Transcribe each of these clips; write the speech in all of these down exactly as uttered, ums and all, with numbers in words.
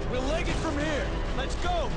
We'll leg it from here. Let's go!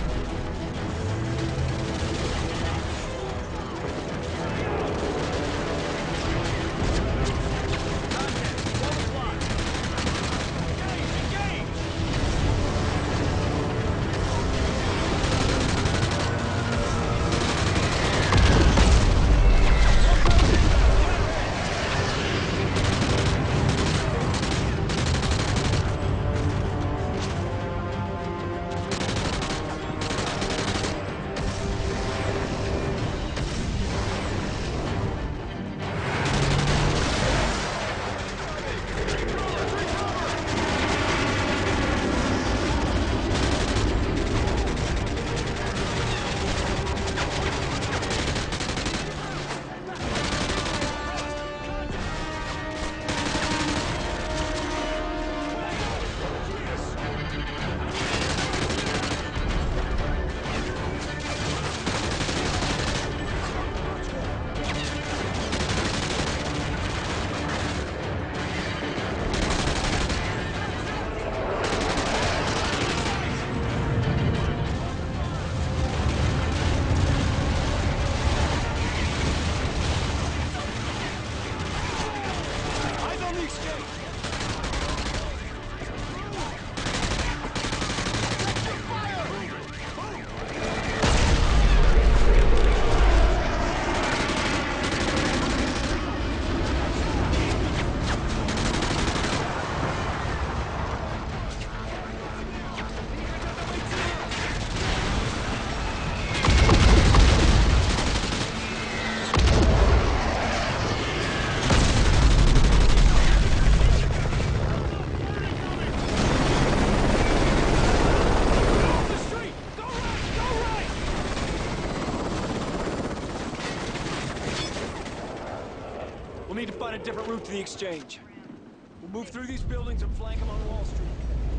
Need to find a different route to the exchange. We'll move through these buildings and flank them on Wall Street.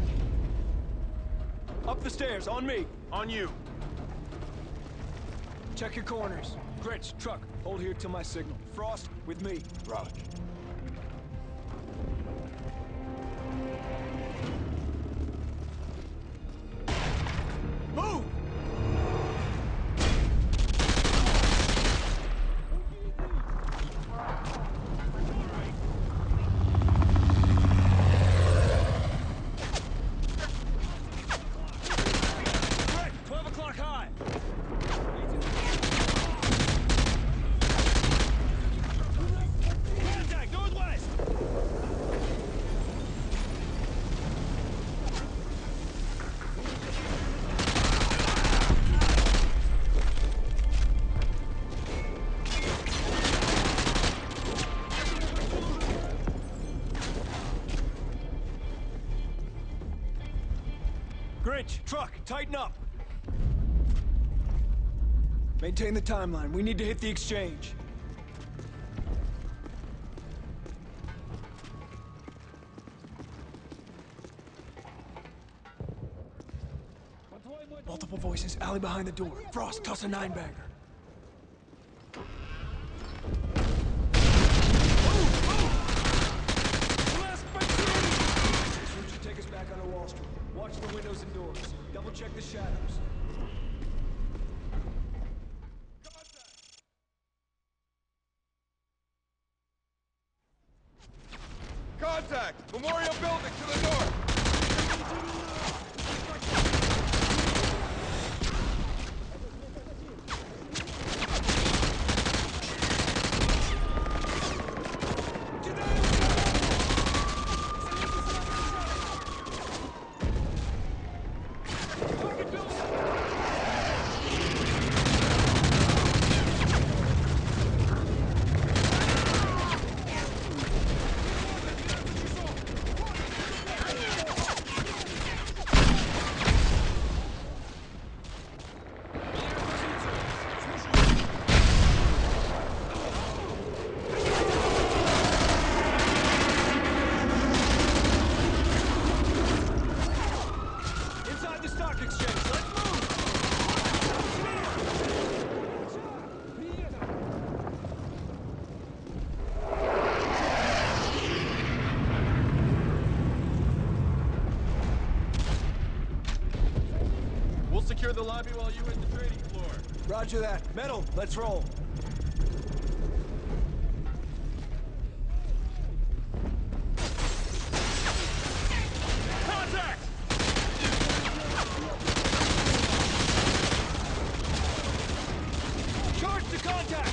Up the stairs, on me. On you. Check your corners. Gritch, truck, hold here till my signal. Frost, with me. Roger. Move! Grinch, truck, tighten up! Maintain the timeline. We need to hit the exchange. Multiple voices, alley behind the door. Frost, toss a nine-bagger. Watch the windows and doors. Double check the shadows. Contact! Memorial Building to the north! lobby while you hit the trading floor. Roger that. Metal, let's roll. Contact! Charge to contact!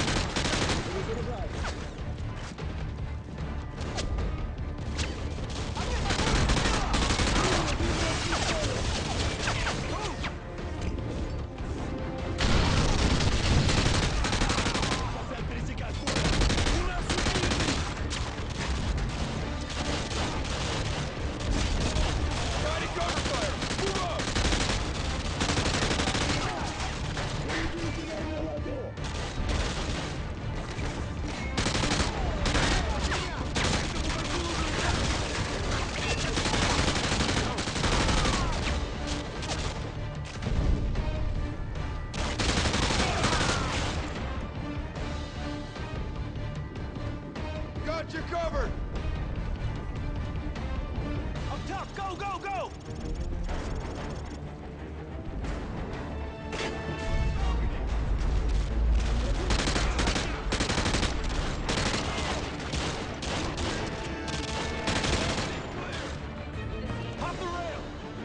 Got you covered! Up top, go, go, go! Pop the rail!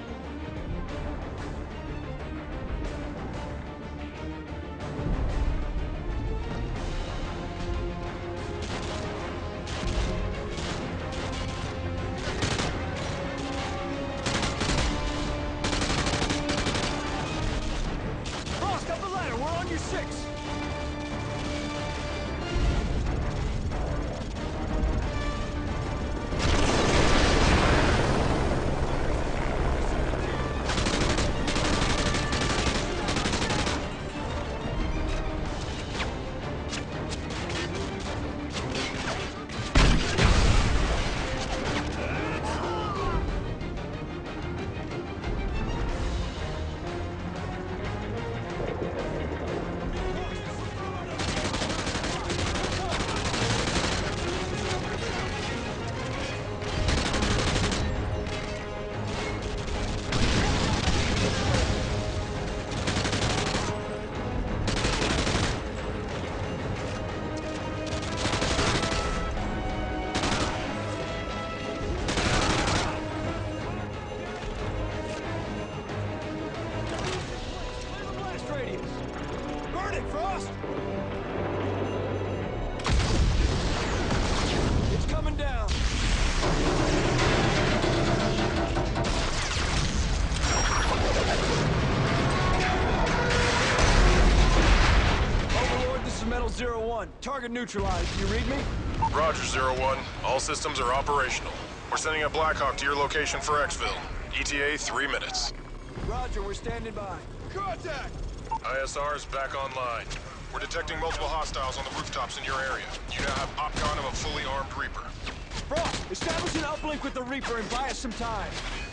Frost, up the ladder, we're on your six! Burn it, Frost! It's coming down. Overlord, this is Metal zero one. Target neutralized. You read me? Roger, Zero One. All systems are operational. We're sending a Blackhawk to your location for exfil. E T A three minutes. Roger, we're standing by. Contact! I S R is back online. We're detecting multiple hostiles on the rooftops in your area. You now have OpCon of a fully armed Reaper. Frost, establish an uplink with the Reaper and buy us some time.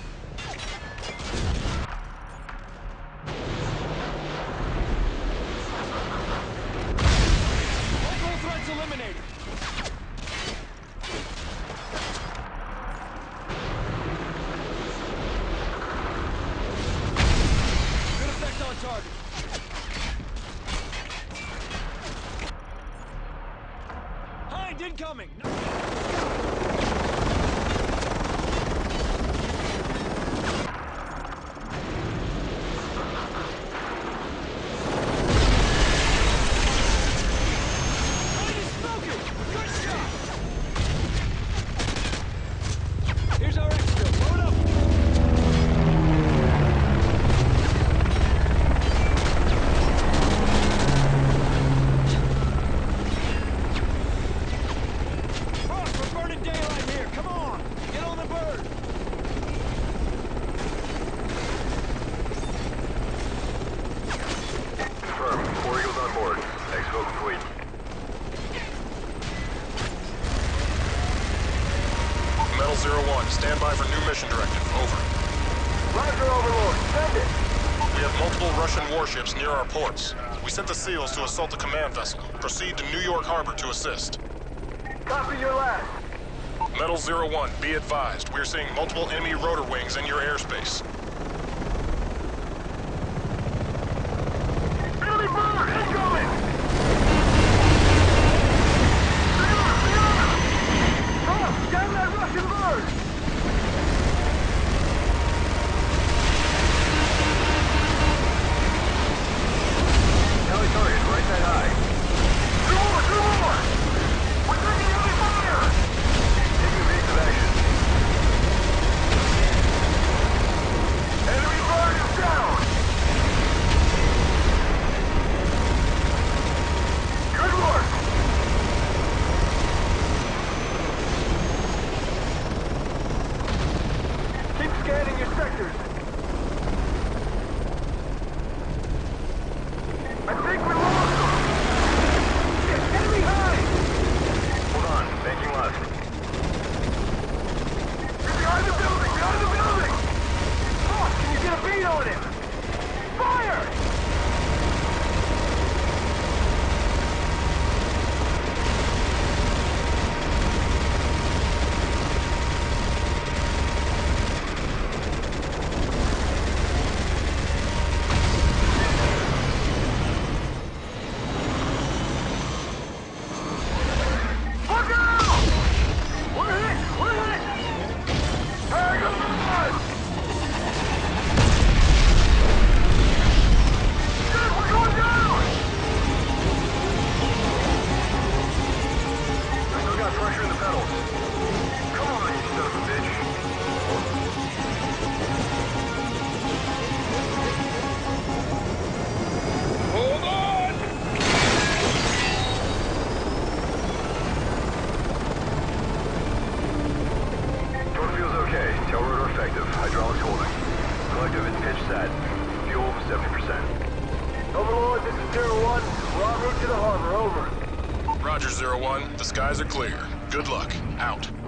Local threats eliminated. Good effect on target. Hind incoming! Hind is smoking! Good shot! Here's our exfil. Load up! Frost, we're burning daylight here. Come on! Get on the bird! Confirmed. Four Eagles on board. Exfil complete. Metal Zero One, stand by for new mission directive. Over. Roger, Overlord. Send it! We have multiple Russian warships near our ports. We sent the SEALs to assault the command vessel. Proceed to New York Harbor to assist. Copy your last. Metal Zero One, be advised. We're seeing multiple enemy rotor wings in your airspace. bird! Incoming! Stop! Down that Russian bird! Tally target, right side high. Two more, two more! We're taking heavy fire! Taking evasive action. Enemy bird is down! Good work! Keep scanning your sectors. I think we lost them! Shit, enemy high! Hold on, banking left. He's behind the building, behind the building! Fuck, can you get a beat on him? Fire! Look out! We're hit! We're hit! Hang on! Shit, we're going down! I still got pressure in the pedals. Come on, you son of a bitch. Hold on! Torque feels okay. Tail rotor effective. Hydraulics holding. Collective is pitch set. Fuel seventy percent. Overlord, this is Zero One. We're en route to the harbor. Over. Roger, Zero One. The skies are clear. Good luck. Out.